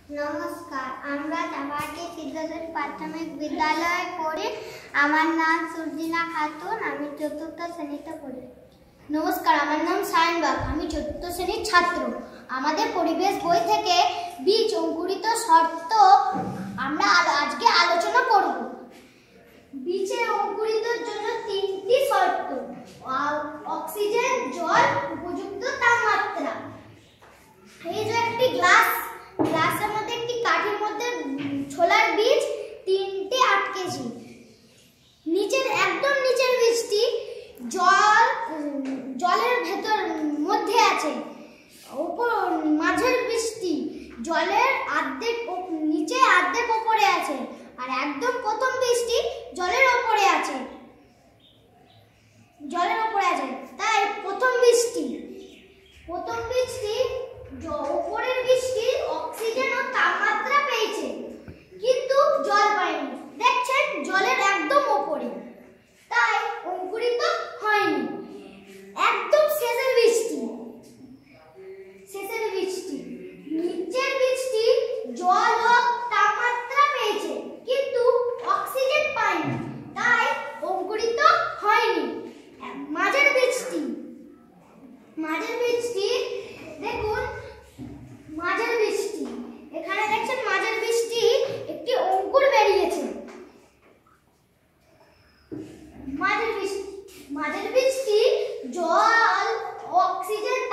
নমস্কার, আমরা চাপাহাটি সিদ্ধেশ্বরী প্রাথমিক বিদ্যালয়ে পড়ি। আমার নাম সুরজিনা খাতুন, আমি ৪র্থ শ্রেণীতে পড়ি। নমস্কার, আমার নাম সায়ন বাগ, আমি ৪র্থ শ্রেণীর ছাত্র। আমাদের পরিবেশ বই থেকে বীজ অঙ্কুরিত শর্ত আমরা আজকে আলোচনা করব। বীজের অঙ্কুরিতর জন্য ৩টি শর্ত: অক্সিজেন, জল, উপযুক্ত তাপমাত্রা। এই যে একটি গ্লাসের মধ্যে একটি কাঠির মধ্যে ছোলার বীজ ৩টে ৮ কেজি। একদম নিচের বীজটি জলের ভেতর মধ্যে আছে। মাঝের বীজটি জলের নিচে অর্ধেক উপরে আছে, আর একদম প্রথম বীজটি জলের উপরে আছে। তাই প্রথম বীজটি উপরের বীজটি অক্সিজেন ও তাপমাত্রা পেয়েছে, কিন্তু জল পায়নি। দেখছেন, জলের একদম উপরে, তাই অঙ্কুরিত হয়নি। একদম শেষের বীজটি নিচের বীজটি জল ও তাপমাত্রা পেয়েছে, কিন্তু অক্সিজেন পায়নি, তাই অঙ্কুরিত হয়নি। মাঝের বীজটি দেখুন, এখানে দেখছেন মাঝের বীজটি একটি অঙ্কুর বেরিয়েছে। মাঝের বীজটি জল ও অক্সিজেন